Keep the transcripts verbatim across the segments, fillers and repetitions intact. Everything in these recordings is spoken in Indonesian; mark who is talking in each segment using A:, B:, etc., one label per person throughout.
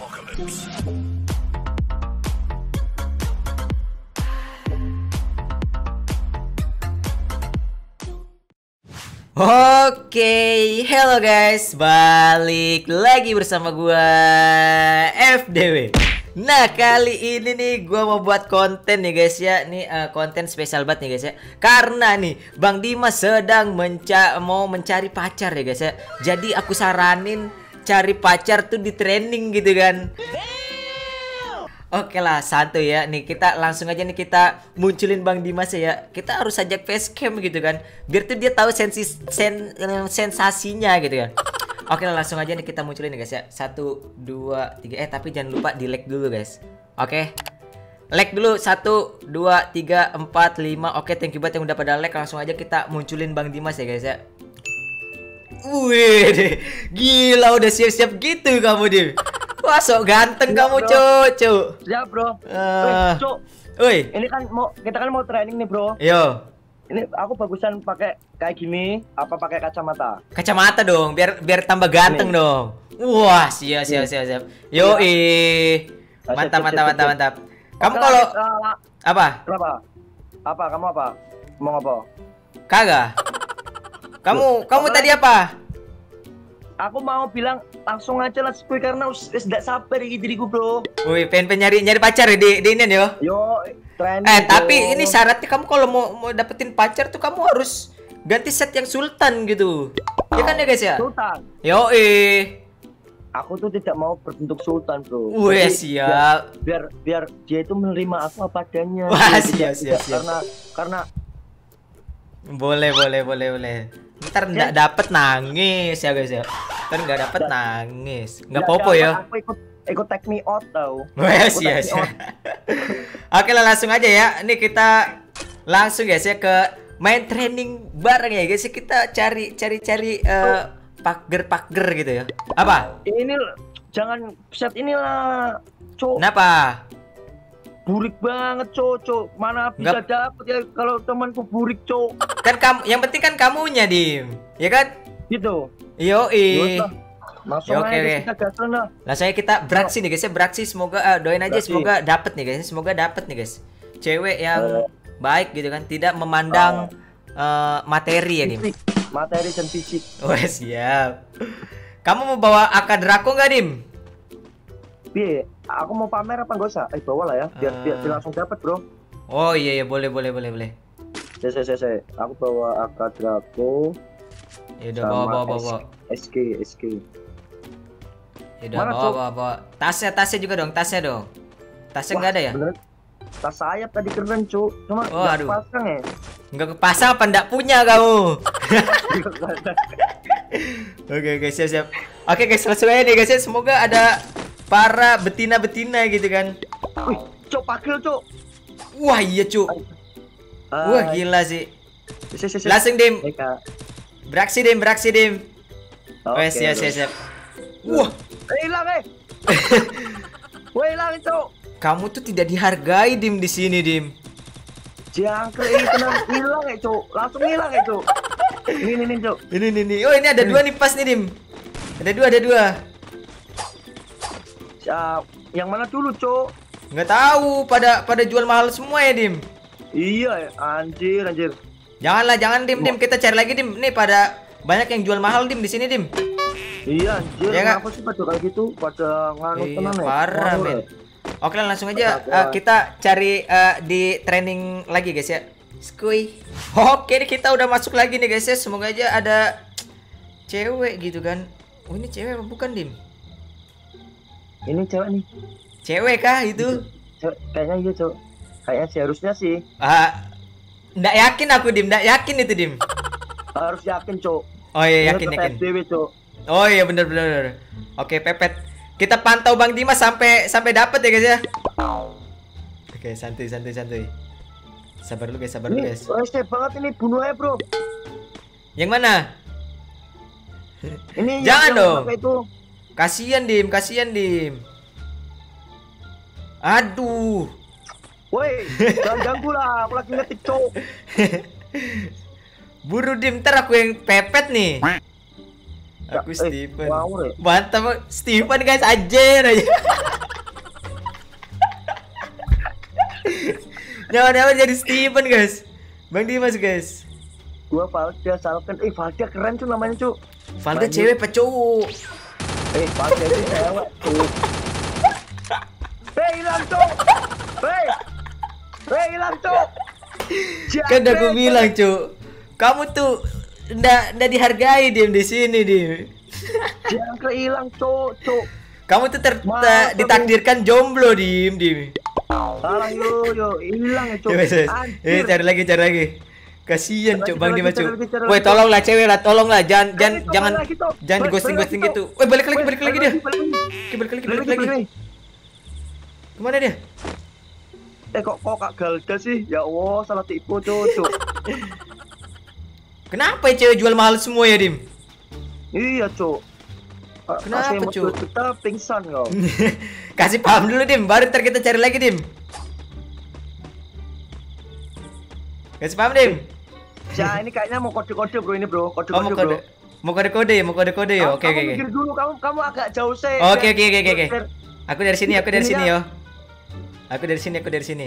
A: apocalypse.
B: Oke, hello guys, balik lagi bersama gua F D W. Nah, kali ini nih gua mau buat konten nih guys ya. Nih uh, konten spesial banget nih guys ya. Karena nih Bang Dimas sedang menca mau mencari pacar ya guys ya. Jadi aku saranin cari pacar tuh di training gitu kan. Oke lah, santuy ya. Nih kita langsung aja nih kita munculin Bang Dimas ya. Kita harus ajak facecam gitu kan. Biar tuh dia tahu sensi sen, sensasinya gitu kan. Oke lah, langsung aja nih kita munculin nih guys ya. Satu, dua, tiga. Eh tapi jangan lupa di like dulu guys. Oke. Like dulu. Satu, dua, tiga, empat, lima. Oke, thank you banget yang udah pada like. Langsung aja kita munculin Bang Dimas ya guys ya. Wih, gila udah siap-siap gitu kamu Dim. Wah, sok ganteng
C: ya,
B: kamu, Cuk, Cuk.
C: Ya, bro.
B: Uh,
C: Cuk.
B: Woi.
C: Ini kan mau kita kan mau training nih, bro.
B: Yo.
C: Ini aku bagusan pakai kayak gini apa pakai kacamata?
B: Kacamata dong, biar biar tambah ganteng nih dong. Wah, siap siap siap siap. Yo, ih. Mantap mantap mantap mantap. Kamu kalau
C: uh,
B: apa?
C: Kenapa? Apa? Kamu apa? Mau apa?
B: Kagak. Kamu kamu
C: Oke.
B: tadi apa?
C: Aku mau bilang langsung aja lah skuy karena wis ndak sabar iki diriku, bro.
B: Wih, pengen, pengen nyari nyari pacar ya di di ini yo.
C: Yo, training.
B: Eh,
C: bro.
B: tapi ini syaratnya kamu kalau mau mau dapetin pacar tuh kamu harus ganti set yang sultan gitu. Ya kan ya guys ya?
C: Sultan.
B: Yo, ih.
C: Aku tuh tidak mau berbentuk sultan, bro.
B: Wih,
C: Jadi,
B: siap.
C: Biar, biar biar dia itu menerima aku apa adanya.
B: Wah,
C: Jadi,
B: siap,
C: tidak-
B: siap, siap.
C: Karena karena
B: Boleh, boleh, boleh, boleh. Ntar nggak dapet nangis ya guys ya. Ntar nggak dapet nangis. Nggak
C: Ya,
B: popo
C: dapat,
B: ya.
C: Aku ikut ikut take me out tau.
B: Wes,
C: Ikut
B: yes.
C: take me out.
B: Oke lah, langsung aja ya. Ini kita langsung guys ya ke main training bareng ya guys. Kita cari cari cari eh, pager-pager gitu ya. Apa?
C: Ini jangan set inilah, cok.
B: Kenapa?
C: Burik banget, cok, cok. Mana bisa
B: Nggak-
C: dapet ya kalau temanku burik, cok.
B: Kan kamu, yang penting kan kamunya Dim. Ya kan?
C: Gitu.
B: Yo, ih.
C: Yaudah, Langsung
B: Ya, oke,
C: aja
B: oke.
C: kita gasan lah.
B: Langsung aja kita beraksi nih guys ya, beraksi semoga eh, doain aja
C: Beraksi.
B: semoga dapet nih guys, semoga dapet nih guys. Cewek yang
C: Eh.
B: baik gitu kan, tidak memandang eh, materi ya Dim.
C: Fisik, materi dan fisik.
B: Wah, siap. Kamu mau bawa A K Draco nggak Dim?
C: Piye? Aku mau pamer apa enggak usah? Eh, bawa lah ya, biar, biar, biar
B: Eh.
C: langsung dapat, bro.
B: Oh iya iya boleh boleh boleh boleh.
C: Saya, saya, saya, saya. Aku bawa A K Draco
B: Ya udah bawa bawa bawa. bawa.
C: S K, S K.
B: Ya udah
C: Mana,
B: bawa
C: Cok?
B: bawa bawa. Tasnya tasnya juga dong, tasnya dong. Tasnya nggak ada ya?
C: Bener. Tas sayap tadi keren, cuk. Cuma
B: Oh,
C: nggak
B: aduh.
C: pasang ya.
B: Nggak kepasang apa nggak punya kamu? Oke guys siap siap. Oke guys langsung aja nih guys ya. Semoga ada para betina-betina gitu kan.
C: Wih, cuk, pagel, cuk.
B: Wah iya cu. Wah
C: Hai.
B: gila sih.
C: Si, si, si.
B: Langsung Dim.
C: Eh, Kak.
B: Beraksi Dim, beraksi Dim.
C: Oke,
B: Wes siap
C: bro.
B: siap siap. Wah,
C: Eh, hilang, eh. Wah, hilang, cuk.
B: kamu tuh tidak dihargai Dim di sini Dim.
C: Jangkrik ini tenang hilang ya, cuk. Langsung hilang ya, cuk. Ini, ini, ini, cuk.
B: Ini nih nih. Oh ini ada dua nih pas nih Dim. Ada dua ada dua.
C: Siap. Yang mana dulu, cuk?
B: Nggak tahu pada pada jual mahal semua ya Dim.
C: Iya, ya. Anjir, anjir.
B: Janganlah jangan Dim Dim kita cari lagi Dim. Nih pada banyak yang jual mahal Dim di sini Dim.
C: Iya, anjir.
B: Ya, Kak?
C: Kenapa sih pada kayak gitu? Pada nganut
B: Iya,
C: tenan ya?
B: parah
C: Ngawur,
B: men.
C: ya?
B: Oke lah langsung aja
C: Astaga.
B: eh, kita cari eh, di training lagi guys ya. Skuy. Oke nih kita udah masuk lagi nih guys ya. Semoga aja ada cewek gitu kan. Oh ini cewek apa bukan Dim?
C: Ini cewek nih.
B: Cewek kah itu?
C: Cewek, kayaknya iya, cuk. Kayaknya sih harusnya sih.
B: Ah, nggak yakin aku Dim, nggak yakin itu Dim.
C: Harus yakin, cuk.
B: Oh iya
C: Ini
B: yakin
C: tetap
B: yakin.
C: F D W, cuk.
B: Oh iya bener bener. bener. Oke Pepet. Kita pantau Bang Dimas sampai sampai dapet ya guys ya. Oke santuy santuy santuy. Sabar lu guys, sabar lu
C: Ini
B: guys.
C: rese banget ini, bunuh aja, bro.
B: Yang mana?
C: Ini
B: Jangan
C: yang- yang
B: dong.
C: pakai itu.
B: Kasian Dim, kasian Dim. Aduh.
C: Woi, jangan ganggu lah, aku lagi ngetik, cuk.
B: Buru Dim, ntar aku yang pepet nih. Aku Steven.
C: Eh, wow, Re.
B: Mantap, Steven guys, aja aja. Nyawa-nyawa jadi Steven guys. Bang Dimas guys.
C: Gua Valda Salken. Eh, Valda keren tuh namanya, Cuk.
B: Valda cewek apa cowok?
C: Eh, Valda itu cewek, Cuk. Hei, hilang, Cuk. Hei. Hei, hilang, Cuk.
B: Kan udah gue bilang, Cuk. Kamu tuh ndak ndak dihargai Dim di sini, Dim.
C: Jangan kehilang, Cuk, Cuk.
B: Kamu tuh ter ta- ditakdirkan jomblo, Dim, Dim.
C: Alah, yo yo hilang ya, Cuk.
B: Coba, coba. Eh,
C: Anjir.
B: cari lagi, cari lagi. Kasihan,
C: Cari
B: Cuk,
C: lagi,
B: Bang
C: cari
B: Dimas,
C: lagi,
B: Cuk.
C: cari lagi, cari
B: Woi,
C: lagi.
B: tolonglah cewek lah, tolonglah. Jangan jangan
C: Cuk,
B: jangan
C: balik lagi, Cuk.
B: jangan
C: Balik-
B: ghosting-ghosting
C: balik
B: gitu.
C: lagi,
B: Woi, balik lagi,
C: Cuk.
B: balik lagi dia.
C: Balik lagi, balik lagi.
B: Oke, balik lagi,
C: Balik
B: balik
C: lagi,
B: lagi.
C: balik lagi.
B: Kemana dia?
C: Eh, kok kok Kak Galga sih? Ya Allah, salah tipu, Cuk, Cuk.
B: Kenapa ya cewek jual mahal semua ya, Dim?
C: Iya, Cuk. A-
B: Kenapa,
C: A C
B: Cuk?
C: motor kita pingsan kau.
B: Kasih paham dulu, Dim. Baru ntar kita cari lagi, Dim. Kasih paham, Dim.
C: Ya, ini kayaknya mau kode-kode, Bro, ini, Bro.
B: Oh, mau
C: Kode-kode,
B: kode.
C: Bro.
B: Mau kode-kode ya, mau kode-kode ya.
C: Kamu-
B: Oke,
C: kamu
B: oke, oke.
C: mikir dulu, kamu kamu agak jauh sih.
B: Oke, oke, oke, oke, oke.
C: Biar-
B: Aku dari sini, aku dari
C: Ini
B: sini,
C: ya.
B: yo. Aku dari sini, aku dari sini.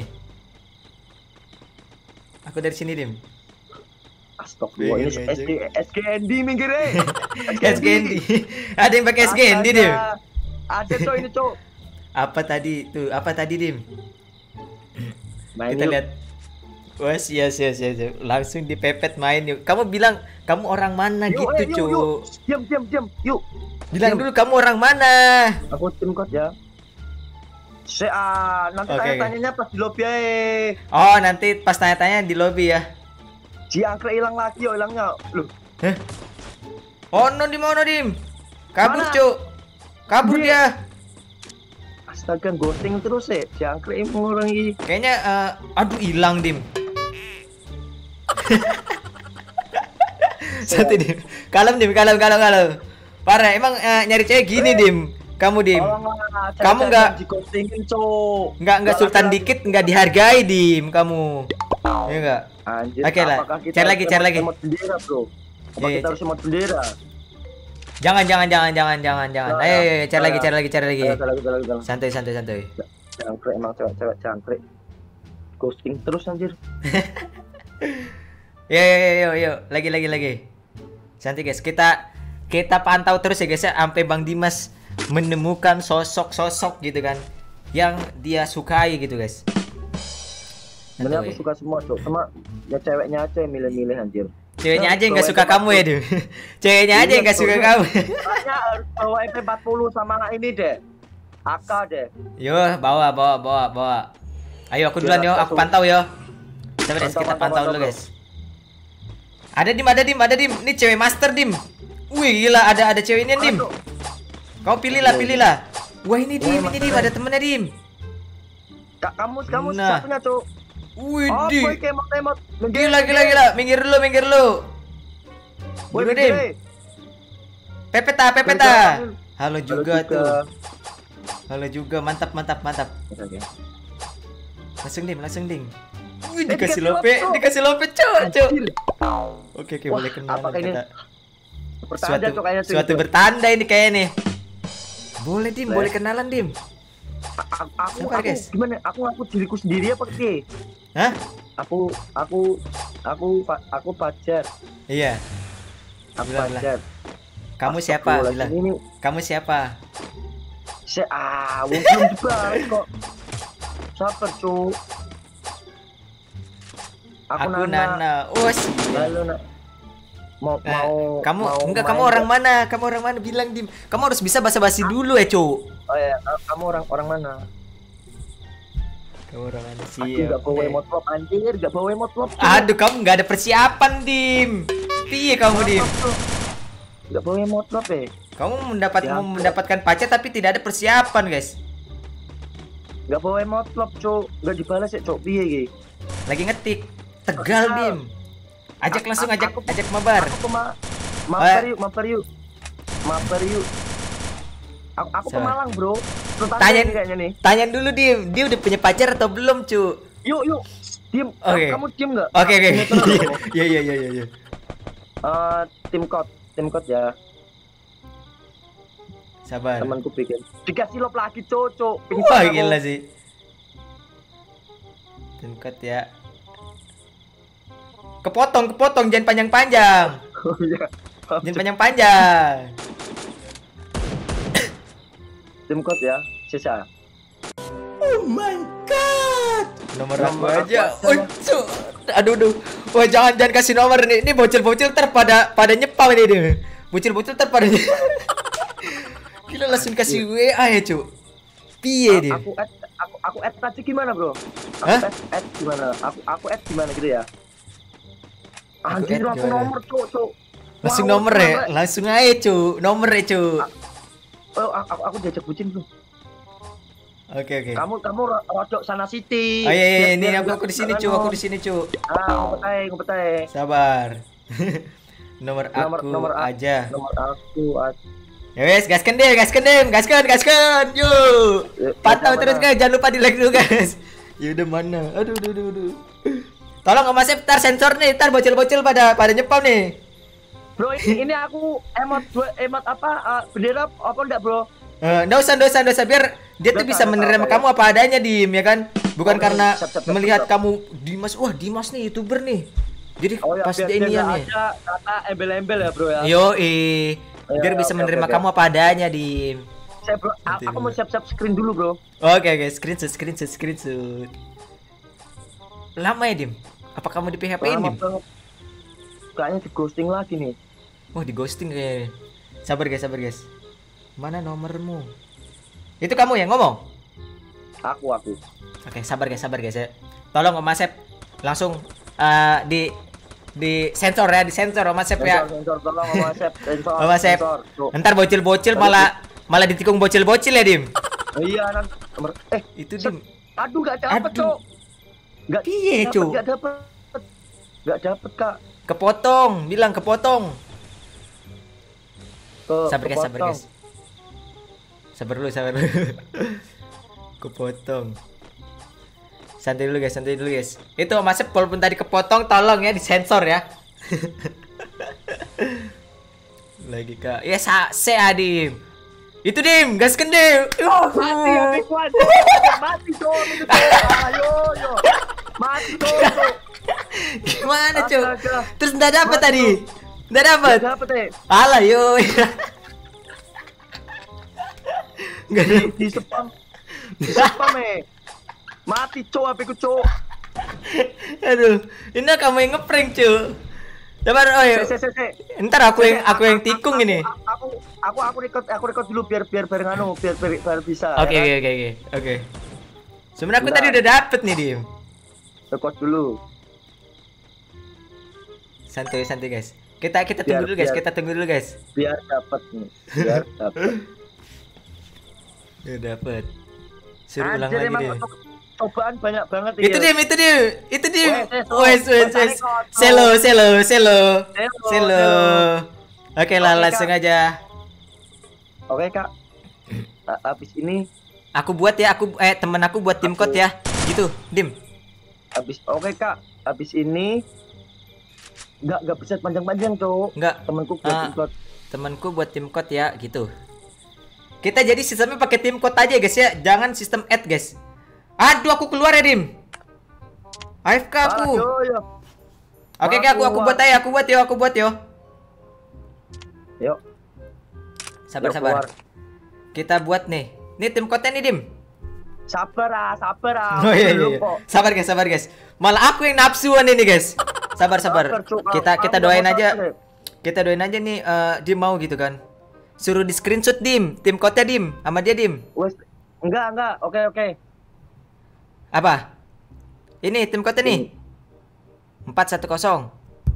B: Aku dari sini, Dim.
C: Astagfirullah, ini
B: Bingung,
C: S D S G N D minggir eh.
B: S G N D. Ada yang pakai S G N D, Dim.
C: Astaga. Ada, Cuk, ini, Cuk.
B: Apa tadi tuh? Apa tadi, Dim?
C: Main
B: Kita
C: yuk.
B: lihat. Wah, siap, siap, siap, siap. Langsung dipepet main yuk. Kamu bilang kamu orang mana
C: Yuk,
B: gitu,
C: eh, yuk,
B: Cuk.
C: yuk. Diam, diam, diam. Yuk.
B: Bilang
C: Diam.
B: dulu kamu orang mana.
C: Aku tim code ya. Se ah, nanti
B: Oke, oke.
C: tanya-tanyanya pas di lobby aja.
B: Oh, nanti pas tanya-tanya di lobby ya.
C: Jangkrik hilang lagi, yo hilangnya. Loh,
B: Hah? Oh, no di mana, Dim? Kabur,
C: Mana?
B: Cuk. Kabur
C: Dia-
B: dia.
C: astaga, ghosting terus ya. Jangkrik mengurangi.
B: Kayaknya eh, aduh hilang, Dim. Satu, Dim. Kalem, Dim, kalem, kalem, kalem. Parah, emang eh, nyari cewek gini, Dim. Kamu, Dim.
C: Tolonglah,
B: Kamu
C: cari-cari
B: nggak-
C: yang di ghostingin, Cuk.
B: Enggak, enggak sultan
C: laki-laki.
B: dikit enggak dihargai, Dim, kamu. Iya enggak?
C: Anjir,
B: Oke lah.
C: apakah kita
B: Cari lagi,
C: harus
B: cari lagi.
C: emot bendera, Bro? Apa
B: Iya, iya,
C: kita harus emot bendera?
B: Jangan, jangan, jangan, jangan, jangan, jangan.
C: Nah,
B: Ayo, ayo, ayo, cari
C: nah,
B: lagi, cari lagi, cari lagi.
C: Ayo, cari lagi, cari lagi, cari lagi.
B: Santai, santai, santai.
C: Jangkrik emang cewek-cewek jangkrik. Ghosting terus anjir.
B: Yo, yo, yo, yo, yo. Lagi, lagi, lagi. Santai, guys. Kita kita pantau terus ya, guys ya, sampai Bang Dimas menemukan sosok-sosok gitu kan yang dia sukai gitu, guys.
C: Sebenarnya aku
B: Santai.
C: suka semua, Cuk. Cuma ya ceweknya aja yang milih-milih anjir.
B: Ceweknya
C: Ya,
B: aja yang nggak
C: bawa
B: suka
C: M P empat
B: kamu ya, Dim. Ceweknya aja yang nggak suka
C: Iya,
B: kamu.
C: Makanya harus bawa M P empat puluh sama ini deh. A K deh.
B: Yo, bawa, bawa, bawa, bawa. Ayo aku duluan yo, aku pantau yo. Coba deh
C: Pantau,
B: kita
C: pantau,
B: pantau dulu,
C: pantau,
B: guys. Ada Dim, ada Dim, ada Dim. Ini cewek master, Dim. Wih, gila, ada ada cewek ini, Dim.
C: Aduh.
B: Kau pilihlah, pilihlah. Wah, ini Dim,
C: Wah,
B: ini Dim,
C: master.
B: ada temennya, Dim.
C: Kak, kamu kamu
B: Nah.
C: satunya, Cuk.
B: Wih,
C: Oh,
B: Dim.
C: boy kemot-kemot.
B: Gila, gila, gila. Minggir dulu, minggir dulu.
C: Boy,
B: Gila, Dim.
C: minggir, eh.
B: Pepeta, pepeta. Halo
C: Halo
B: juga tuh. Halo juga, mantap, mantap, mantap.
C: Oke.
B: Langsung Dim, langsung Dim. Wih,
C: Eh,
B: dikasih
C: dikasih
B: lope,
C: lope, Cuk.
B: dikasih lope, Cuk, Cuk.
C: Anjir.
B: Oke, oke,
C: Wah,
B: boleh kenalan
C: apakah ini
B: kita.
C: Pertanda,
B: Suatu,
C: Cuk, kayaknya, Cuk,
B: suatu
C: itu.
B: bertanda ini kayaknya nih. Boleh, Dim,
C: Boleh.
B: boleh kenalan, Dim.
C: A- aku
B: Siapa,
C: aku
B: guys?
C: gimana? Aku aku diriku sendiri apa sih?
B: Hah?
C: Aku aku aku pa- aku pacar.
B: Iya.
C: Aku
B: Bilang,
C: pacar.
B: Kamu siapa? Bilang.
C: Ini
B: Kamu siapa?
C: se ah, wong belum dibales kok. Sabar, Cuk. Aku,
B: Aku Nana. Oh, sih.
C: Lalu, Nak. Mau
B: Nah,
C: mau
B: kamu
C: mau
B: enggak
C: main
B: kamu orang
C: nggak?
B: mana? Kamu orang mana? Bilang, Dim. Kamu harus bisa basa-basi dulu ya, Cuk.
C: Oh ya, kamu orang orang mana?
B: Kamu orang mana
C: Aku
B: sih?
C: enggak bawa emotlop anjir, enggak bawa emotlop.
B: Aduh, kamu nggak ada persiapan, Dim. Piye kamu, Dim?
C: Enggak bawa emotlop eh.
B: Kamu mendapat
C: Ya,
B: mau
C: ampun.
B: mendapatkan pacar tapi tidak ada persiapan, guys.
C: Enggak bawa emotlop, Cuk. Enggak dibalas ya, Cuk. Piye iki?
B: Lagi ngetik. Tegal,
C: Tegal.
B: Dim. Ajak
C: A-
B: langsung
C: a-
B: ajak
C: aku-
B: ajak mabar.
C: Aku ma
B: Eh.
C: mampir yuk, mampir yuk. Mampir yuk. Aku, aku
B: Siapa?
C: Pemalang, Bro. Tetangga
B: Tanya
C: ini kayaknya nih.
B: Tanya dulu, Dim. Dia udah punya pacar atau belum, Cu?
C: Yuk, yuk. Diem.
B: Oke.
C: Kamu diem enggak?
B: Oke, oke.
C: Ini tenang, bro.
B: Iya, iya, iya, iya, iya.
C: Eh, tim code, tim code ya.
B: Sabar.
C: Temanku bikin. Dikasih lop lagi, cocok.
B: Wah, gila sih. Tim code ya. Kepotong, kepotong, jangan panjang-panjang.
C: Oh iya.
B: Jangan panjang-panjang.
C: Tim code ya, sisa.
B: Oh my god. Nomor aku
C: Nomor
B: aja.
C: aku aja.
B: Oh, cu- aduh, aduh. Wah, jangan jangan kasih nomor nih. Ini bocil-bocil ter pada pada nyepam ini dia. Bocil-bocil ter pada Gila langsung kasih W A ya, Cuk. Piye dia?
C: Aku add, aku aku add tadi gimana, Bro? Aku
B: Hah?
C: add, add gimana? Aku aku add gimana gitu ya?
B: Aku
C: Anjir,
B: add
C: langsung
B: gimana?
C: nomor, cok, cok.
B: Langsung
C: Wow,
B: nomor ya.
C: nomor.
B: Langsung aja, Cuk. Nomor ya, Cuk.
C: Oh, aku aku diajak bucin, Bro.
B: Oke, oke.
C: Kamu kamu ro- rodok sana City.
B: Oh iya, iya,
C: Biar-
B: ini
C: biar
B: aku
C: nggak
B: aku di sini,
C: ketinggalan,
B: Cuk. Aku
C: Om.
B: di sini, Cuk.
C: Ah, ngumpet aja, ngumpet aja.
B: Sabar. Nomor
C: Nomor-
B: aku
C: nomor a-
B: aja.
C: Nomor aku ad-
B: Ya wes, gaskan deh, gaskan deh, gaskan, gaskan. Yuk.
C: Ya,
B: Pantau
C: mana,
B: terus
C: mana?
B: guys, jangan lupa di like dulu guys. Ya udah mana? Aduh, aduh, aduh, aduh. Tolong Om Asep, tar sensor nih, tar bocil-bocil pada pada nyepam nih.
C: Bro, ini, ini aku emot dua- emot apa? ah, bendera apa enggak, Bro?
B: Eh, nggak usah, nggak usah, nggak usah, biar dia tuh
C: Nggak
B: bisa
C: usah,
B: menerima
C: nggak usah,
B: kamu apa adanya, Dim, ya kan? Bukan
C: Oke,
B: karena
C: siap, siap, siap,
B: melihat
C: siap.
B: kamu Dimas, wah Dimas nih YouTuber nih. Jadi
C: Oh ya,
B: pas
C: biar,
B: dia
C: biar
B: ini
C: nggak
B: nih.
C: ada kata embel-embel ya, Bro ya.
B: Yo, eh, biar
C: Ya,
B: bisa
C: oke,
B: menerima
C: oke, oke.
B: kamu apa adanya, Dim.
C: Saya bro, a-
B: Nanti
C: aku
B: dulu.
C: mau siap-siap screen dulu, Bro.
B: Oke, oke, screenshot, screenshot, screenshot. Lama ya, Dim? Apa kamu di P H P-in,
C: Lama
B: Dim?
C: banget. Kayaknya di ghosting lagi nih.
B: Wah, di ghosting kayaknya. Sabar guys, sabar guys. Mana nomormu? Itu kamu yang ngomong?
C: Aku, aku.
B: Oke, sabar guys, sabar guys ya. Tolong Om Asep langsung eh, di di sensor ya, di sensor Om Asep ya.
C: Sensor, sensor, tolong Om Asep. Sensor,
B: Om Asep.
C: sensor. Tuh.
B: Ntar bocil-bocil malah malah ditikung bocil-bocil ya, Dim.
C: Iya, nanti. Nomor, eh,
B: Itu
C: set.
B: Dim.
C: Aduh, nggak dapet,
B: Aduh.
C: Cok. Nggak
B: Piye,
C: dapet,
B: Cuk?
C: nggak dapet. Nggak dapet, Kak.
B: Kepotong, bilang kepotong.
C: Ke,
B: Sabar guys, sabar
C: kepotong.
B: guys. Sabar dulu, sabar dulu. Kepotong. Santai dulu guys, santai dulu guys. Itu Om Asep walaupun tadi kepotong tolong ya disensor ya. Lagi Kak. Ya sa se Adim. Itu Dim, gasken Dim.
C: Mati, ya, kuat. Mati, Cok. Itu, Cok. Ayo, yo. Mati, Cok. Cok.
B: Gimana, Cuk?
C: Astaga.
B: Terus enggak dapat
C: Waduh.
B: tadi. Enggak dapat.
C: Nggak dapet, eh.
B: Alah, yo. Enggak
C: Di, di spam. Di spam, eh. Mati, Cok. H P ku, Cok.
B: Aduh, ini kamu yang ngeprank, Cuk. Sabar, oh ya.
C: Se, se, se, se.
B: Ntar aku yang aku yang tikung ini.
C: Aku aku aku record aku record dulu biar biar biar nganu biar biar, biar bisa.
B: Oke,
C: ya
B: oke,
C: kan?
B: oke, oke. Oke. Sebenarnya aku
C: Bentar.
B: tadi udah dapet nih, Dim.
C: Record dulu.
B: Santai, santai, guys. Kita kita tunggu
C: Biar-
B: dulu, guys.
C: biar-
B: Kita tunggu dulu, guys.
C: Biar dapat nih. Biar dapat.
B: Udah dapet. Suruh ulang
C: Anjir,
B: lagi
C: emang
B: deh.
C: untuk cobaan banyak banget
B: Itu Dim, itu Dim. Itu Dim.
C: Wes,
B: Wes,
C: wes,
B: wes,
C: wes.
B: wes. Selo, selo, selo.
C: Selo,
B: Selo.
C: selo.
B: Oke lah,
C: Oke,
B: langsung
C: Kak.
B: aja.
C: Oke, Kak. A- Abis ini
B: Aku buat ya, aku eh temen aku buat tim
C: Aku-
B: code ya. Gitu, Dim.
C: abis oke, Kak. Abis ini nggak nggak bisa panjang-panjang, Cok.
B: Enggak,
C: Temanku buat
B: Ah.
C: upload.
B: temanku buat tim code ya, gitu. Kita jadi sistemnya pakai tim code aja, guys ya. Jangan sistem add, guys. Aduh, aku keluar ya, Dim. A F K aku.
C: Alah, yo, yo.
B: Oke, oke, aku aku buat aja, aku buat yo, aku buat yo.
C: Yuk.
B: Sabar,
C: Yuk,
B: sabar.
C: keluar.
B: Kita buat nih. Nih tim code-nya nih, Dim.
C: Sabar ah, sabar ah.
B: Oh iya, iya,
C: Belum
B: iya.
C: kok.
B: Sabar, guys, sabar, guys. Malah aku yang nafsuan ini, guys. Sabar, sabar.
C: Sabar, Cuk.
B: Kita
C: Kamu
B: kita
C: nggak
B: doain
C: mau
B: aja.
C: sabar, ya?
B: Kita doain aja nih eh, Dim mau gitu kan. Suruh di screenshot, Dim. Tim code-nya, Dim. Sama dia, Dim.
C: Wes, enggak, enggak. Oke, oke.
B: Apa? Ini tim code nih. empat satu nol.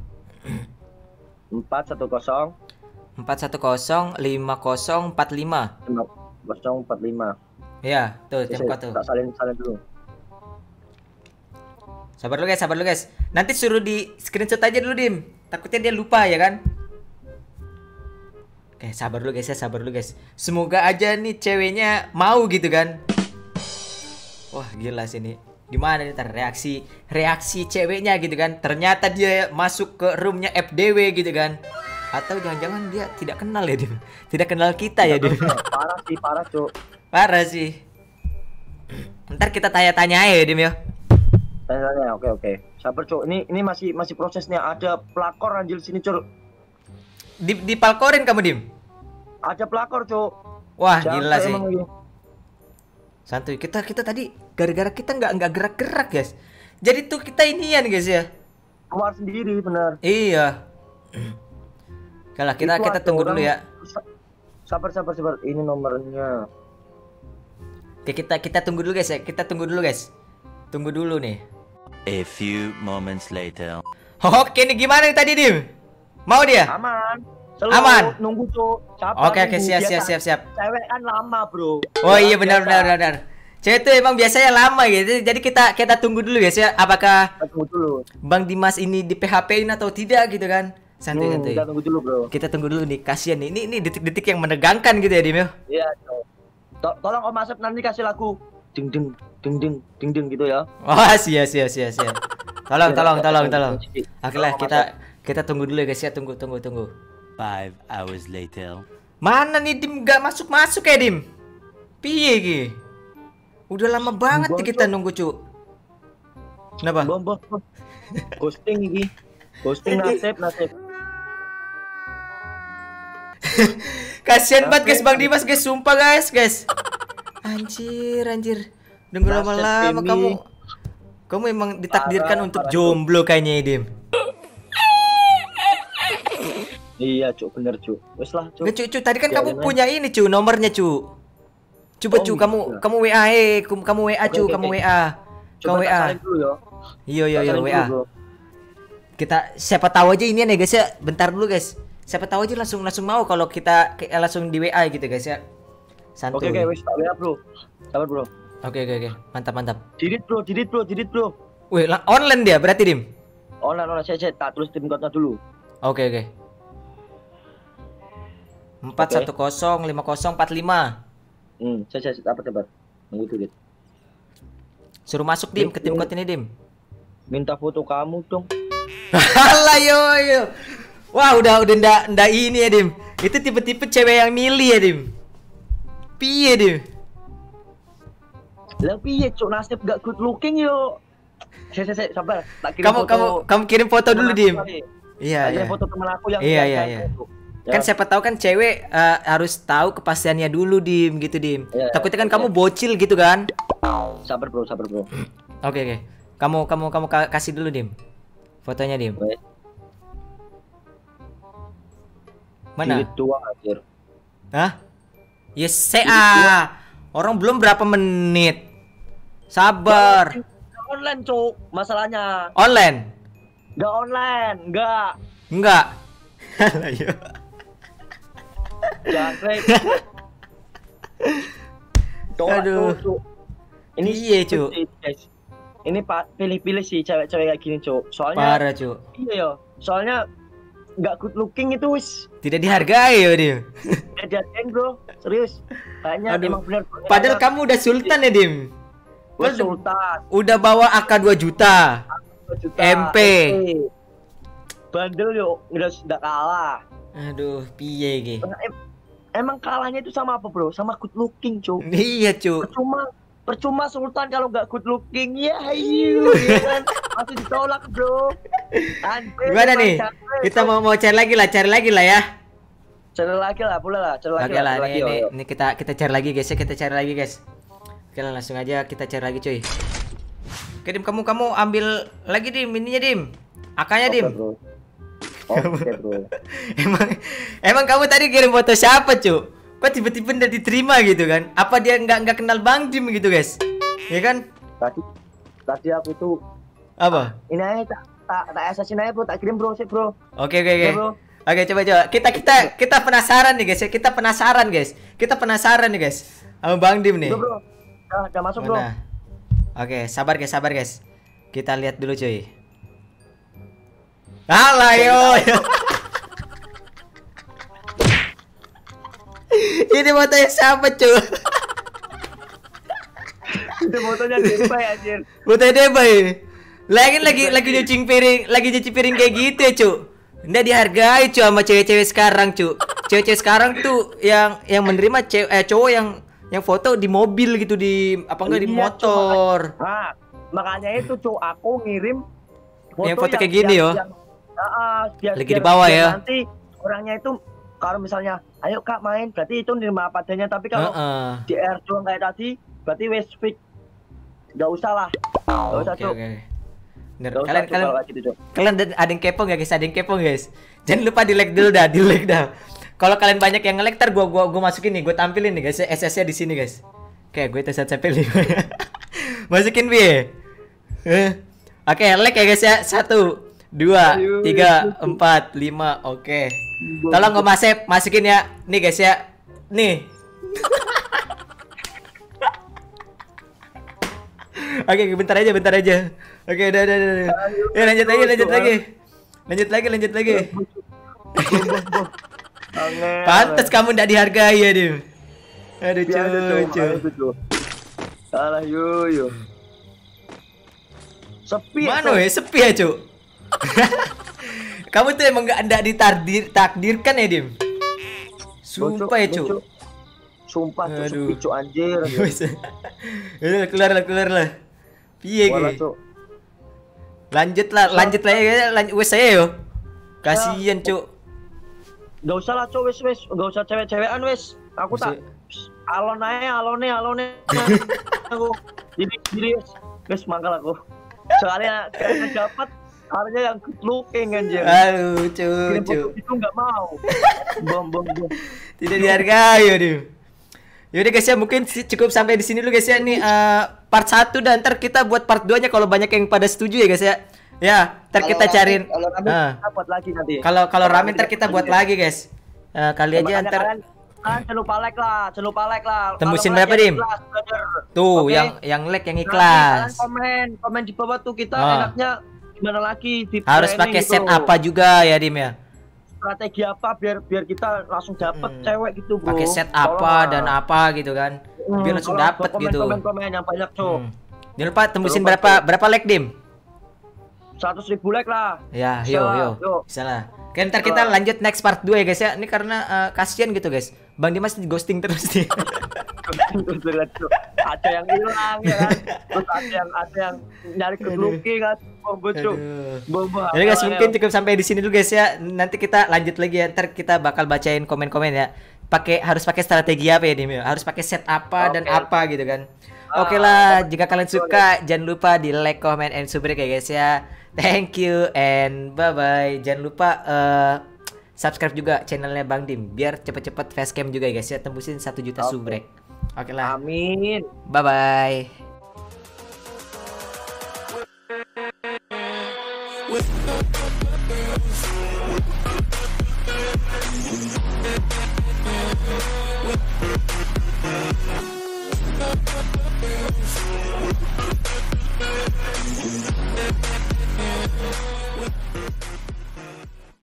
C: empat satu nol
B: empat satu nol lima nol empat lima.
C: nol empat lima.
B: Ya, tuh tim code tuh.
C: Tak salin salin dulu.
B: Sabar lu guys, sabar lu guys. Nanti suruh di screenshot aja dulu, Dim. Takutnya dia lupa ya kan. Oke, sabar lu guys ya, sabar lu guys. Semoga aja nih ceweknya mau gitu kan. Wah, gila sih nih. Gimana nih ntar reaksi reaksi ceweknya gitu kan. Ternyata dia masuk ke roomnya F D W gitu kan. Atau jangan-jangan dia tidak kenal ya, Dim? Tidak kenal kita ya, Dim?
C: Parah sih, parah, Cuk.
B: Parah sih. Ntar kita tanya-tanya ya, Dim ya.
C: Tanya-tanya, oke oke. Sabar, Cuk. Ini ini masih masih prosesnya. Ada pelakor anjir sini, Cuk.
B: Di dipalkorin kamu, Dim?
C: Ada pelakor, Cuk.
B: Wah,
C: Jangan
B: gila sih.
C: emang ini.
B: Santuy. Kita kita tadi gara-gara kita nggak nggak gerak-gerak, guys. Jadi tuh kita inian, guys ya.
C: Keluar sendiri, bener.
B: Iya. Kalau kita
C: Itu
B: kita
C: ada
B: tunggu dulu
C: orang-
B: ya.
C: Sabar, sabar, sabar. Ini nomornya.
B: Oke, kita kita tunggu dulu, guys ya. Kita tunggu dulu, guys. Tunggu dulu nih.
A: A few moments later.
B: Oke, nih gimana nih tadi, Dim? Mau dia?
C: Aman. Selalu
B: Aman.
C: Nunggu, Cuk. Sabar,
B: Oke, oke,
C: nunggu.
B: siap, siap,
C: Biasa.
B: siap, siap.
C: Cewek kan lama, Bro.
B: Oh iya,
C: Biasa.
B: benar, benar, benar, benar. Cewek itu emang biasanya lama gitu. Jadi kita kita tunggu dulu, guys ya. Apakah
C: Kita tunggu dulu.
B: Bang Dimas ini di P H P-in atau tidak gitu kan? Santuy,
C: Hmm,
B: santuy.
C: kita tunggu dulu, Bro.
B: Kita tunggu dulu nih, kasihan nih. Ini ini detik-detik yang menegangkan gitu ya, Dim ya.
C: Iya, Cuk. To- tolong Om Asep nanti kasih lagu ding ding ding ding ding ding gitu ya.
B: Wah, siap, siap, siap, siap. Tolong, tolong, tolong, tolong. Oke lah,
C: Tolong,
B: kita kita tunggu dulu ya, guys ya. Tunggu, tunggu, tunggu.
A: Five hours later.
B: Mana nih, Dim? Gak masuk-masuk ya, Dim? Piye ki? Udah lama banget nih kita nunggu, Cuk. Kenapa?
C: Bom, bom, bom. Ghosting iki. Ghosting nasib, nasib.
B: Kasian banget guys Bang Dimas, guys. Sumpah, guys, guys. Anjir, anjir. Nunggu
C: Nasib
B: lama-lama
C: ini.
B: kamu. Kamu emang ditakdirkan
C: Parah,
B: untuk
C: parah,
B: jomblo kayaknya, ya, Dim.
C: Iya, Cuk, bener, Cuk. Wes lah, Cuk.
B: Nggak, Cu, Cu, tadi kan
C: Biarin
B: kamu
C: aja.
B: punya ini, Cu, nomornya, Cu. Coba,
C: Oh,
B: Cu,
C: gitu
B: kamu
C: ya.
B: kamu W A, eh, kamu kamu W A,
C: Oke,
B: Cu,
C: oke,
B: kamu
C: oke.
B: W A.
C: Coba
B: Kamu W
C: tak
B: A.
C: salin dulu ya.
B: Iya, iya,
C: Tak
B: iya,
C: salin
B: W
C: dulu,
B: A.
C: Bro.
B: Kita siapa tahu aja ini ya, guys ya. Bentar dulu, guys. Siapa tahu aja langsung langsung mau kalau kita ke- langsung di W A gitu, guys ya. Santuy.
C: Oke, oke, wes tak W A, Bro. Sabar, Bro.
B: Oke, oke, oke. Mantap, mantap.
C: Didit, Bro, didit, Bro, didit, Bro.
B: Wih, la- online dia berarti, Dim.
C: Online, online, saya, saya tak tulis tim code-nya dulu.
B: Oke, oke. empat satu nol lima nol empat lima.
C: Hmm, saya, saya, apa, sabar. Nunggu didit.
B: Suruh masuk, Dim, ke tim code ini, Dim.
C: Minta foto kamu dong.
B: Halah, yo, yo. Wah, udah udah ndak ndak ini ya, Dim. Itu tipe-tipe cewek yang milih ya, Dim. Piye, Dim?
C: Lah piye, Cuk, nasib gak good looking yo. Saya, saya, saya, sabar. Tak kirim
B: Kamu
C: foto
B: kamu kamu kirim foto dulu,
C: teman aku
B: Dim.
C: kali.
B: Iya,
C: Tak
B: iya.
C: kirim foto teman aku yang
B: Iya, iya,
C: biasa
B: iya.
C: itu. Ya.
B: Kan siapa tahu kan cewek eh, harus tahu kepastiannya dulu, Dim, gitu, Dim.
C: Iya,
B: Takutnya kan
C: iya.
B: kamu bocil gitu kan.
C: Sabar, Bro, sabar, Bro.
B: Oke, oke. Kamu kamu kamu ka- kasih dulu, Dim. Fotonya, Dim.
C: Wes,
B: Mana?
C: didit doang anjir.
B: Hah? Yes, saya. Orang belum berapa menit. Sabar.
C: Nggak online, Cuk, masalahnya.
B: Online?
C: Enggak online, enggak.
B: Enggak. Ayo.
C: Jangkrik. Cuk,
B: Aduh.
C: Cuk, Cuk. Ini
B: Iya, Cuk.
C: guys. Ini Pak pilih-pilih sih cewek-cewek kayak gini, Cuk. Soalnya
B: Parah, Cu.
C: iya yo. Soalnya enggak good looking itu wis
B: Tidak dihargai ya, Dim.
C: kejadian, Bro. Serius. Kayaknya
B: Aduh.
C: emang benar.
B: Padahal kamu udah sultan ya, Dim.
C: Wes sultan.
B: Udah bawa A K dua juta.
C: dua juta.
B: M P.
C: Bandel yo, udah sudah kalah.
B: Aduh, piye iki?
C: Em- Emang kalahnya itu sama apa, Bro? Sama good looking, Cuk.
B: Iya, Cu.
C: Percuma percuma sultan kalau nggak good looking. Ya, ayo, ya kan? Masih ditolak, Bro. Anjir,
B: Gimana
C: emang
B: nih?
C: capek,
B: Kita
C: Cuk.
B: mau mau cari lagi lah, cari lagi lah ya.
C: Cari lagi lah, boleh lah, cari lagi
B: Oke lah,
C: cari
B: ini,
C: lagi,
B: ini,
C: yo.
B: ini kita kita cari lagi, guys ya. Kita cari lagi, guys. Oke lah, langsung aja kita cari lagi, cuy. Oke, Dim, kamu kamu ambil lagi, Dim, ininya, Dim. A K-nya,
C: Oke,
B: Dim.
C: Bro. Oke, Bro.
B: emang emang kamu tadi kirim foto siapa, Cuk? Kok tiba-tiba udah diterima gitu kan? Apa dia nggak nggak kenal Bang Dim gitu, guys? Ya kan?
C: Tadi tadi aku tuh
B: Apa?
C: ini aja tak tak tak assassin aja, Bro, tak kirim, Bro, sih, Bro.
B: Oke, oke, oke.
C: Oke, Bro.
B: Oke, coba coba. Kita kita kita penasaran nih, guys ya. Kita penasaran, guys. Kita penasaran nih, guys. Sama Bang Dim nih.
C: Udah, Bro. Udah, udah masuk, Bro.
B: Mana? Oke, sabar, guys, sabar, guys. Kita lihat dulu, cuy. Alah, yo. Ini fotonya siapa, cuy?
C: Itu fotonya Depay anjir.
B: Fotonya dia, Bay. Lagi lagi lagi nyuci piring, lagi nyuci piring kayak gitu ya, Cuk. Nggak dihargai cu sama cewek-cewek sekarang cu. Cewek-cewek sekarang tuh yang yang menerima cewek eh, cowok yang yang foto di mobil gitu, di apa enggak di
C: Iya,
B: motor.
C: Cu, makanya, nah, makanya itu cu aku ngirim foto
B: Yang foto kayak gini, yo.
C: yang, uh, biar,
B: Lagi
C: biar-
B: di bawah,
C: biar
B: ya.
C: Nanti orangnya itu kalau misalnya ayo kak main, berarti itu nerima apa adanya. Tapi kalau
B: Heeh.
C: di air doang kayak tadi, berarti wes fix. Gak usah lah, gak usah
B: Oke,
C: cu.
B: oke. Bener.
C: Gak usah
B: Kalian
C: cu
B: kalian
C: kalau kayak gitu cu.
B: kalian ada ada yang kepo nggak guys? Ada yang kepo guys? Jangan lupa di like dulu dah, di like dah. Kalau kalian banyak yang nge-like, ntar gua gua gua masukin nih, gua tampilin nih guys, S S-nya di sini guys. Oke, gue tes sampai lima. Masukin bi. Eh. Oke, like ya guys ya. Satu, dua,
C: Ayo,
B: tiga,
C: ayo.
B: empat, lima. Oke. Tolong gue masep, masukin ya. Nih guys ya. Nih. Oke, bentar aja, bentar aja. Oke, udah, udah, udah. udah. Ya, lanjut lagi, lanjut lagi. Lanjut lagi, lanjut lagi.
C: Angel.
B: Pantes kamu ndak dihargai ya, Dim. Aduh,
C: Biasa, cu.
B: cucu.
C: Ayo, cu. Alah yo yo. Sepi ya,
B: Mana
C: Cu.
B: ya, sepi ya, Cuk. Kamu tuh emang nggak ndak ditakdir takdirkan ya, Dim. Sumpah ya, Cuk.
C: Cuk. Sumpah cu,
B: Aduh.
C: sepi cu anjir.
B: Udah keluar lah, keluar lah. Piye
C: Walah,
B: ki?
C: Cuk.
B: Lanjut lah, lanjut lah ya, lanjut wes saya yo. Kasihan, Cuk.
C: Gak usah lah cu, wes wes, gak usah cewek-cewekan wes. Aku tak alon aja, alone, alone. Aku jadi jadi wes, wes mangkal aku. Soalnya kayaknya dapat harusnya yang good looking anjir.
B: Aduh,
C: Kirim
B: Cuk, Cuk.
C: foto itu nggak mau. Bom bom bom.
B: Tidak dihargai ya, Dim. Yaudah guys ya, mungkin si- cukup sampai di sini dulu guys ya. Nih eh, part satu, dan ntar kita buat part dua nya kalau banyak yang pada setuju ya guys ya. Ya, ntar
C: Kalau
B: kita
C: rame-
B: cariin.
C: Kalau rame
B: Ah.
C: kita buat lagi nanti.
B: Kalau kalau rame ntar
C: rame
B: kita buat lagi guys. Eh, kali aja
C: Makanya
B: ntar
C: kalian, kalian jangan lupa like lah, jangan lupa like lah.
B: Tembusin
C: Kalau
B: berapa,
C: like yang
B: Dim?
C: ikhlas, brother.
B: tuh
C: Oke?
B: yang yang like yang
C: Nanti kalian
B: ikhlas.
C: komen, komen di bawah tuh kita
B: Ah.
C: enaknya gimana lagi di
B: Harus
C: training
B: pakai
C: gitu.
B: set apa juga ya, Dim ya.
C: Strategi apa biar biar kita langsung dapet
B: Hmm.
C: cewek gitu, bro.
B: Pakai set
C: Tolong
B: apa
C: lah.
B: dan apa gitu kan.
C: Hmm,
B: Biar langsung
C: tolong
B: dapet
C: komen,
B: gitu.
C: Komen komen yang banyak, Cuk.
B: Hmm. Jangan lupa tembusin
C: Jangan lupa,
B: berapa
C: Cuk.
B: berapa like, Dim?
C: seratus ribu like lah.
B: Ya,
C: Bisa
B: yo
C: lah,
B: yo.
C: yuk.
B: Bisa lah. Oke, ntar kita
C: Bisa.
B: lanjut next part dua ya guys ya. Ini karena eh, kasihan gitu guys. Bang Dimas di ghosting terus nih.
C: Ada yang hilang ya kan. Terus ada yang ada yang nyari good looking kan. Bombo, Cuk.
B: Aduh.
C: Bombo.
B: Jadi guys, mungkin cukup sampai di sini dulu guys ya. Nanti kita lanjut lagi ya. Ntar kita bakal bacain komen-komen ya. Pakai harus pakai strategi apa ya, Dim? Harus pakai set apa dan
C: Oke.
B: apa gitu kan.
C: Ah,
B: Oke lah,
C: komen
B: jika kalian
C: dulu
B: suka jangan lupa di like, comment, and subscribe ya guys ya. Thank you and bye bye. Jangan lupa eh, subscribe juga channelnya Bang Dim biar cepet-cepet facecam juga ya guys ya, tembusin satu juta
C: Oke.
B: subrek. Oke lah.
C: Amin.
B: Bye bye.
D: With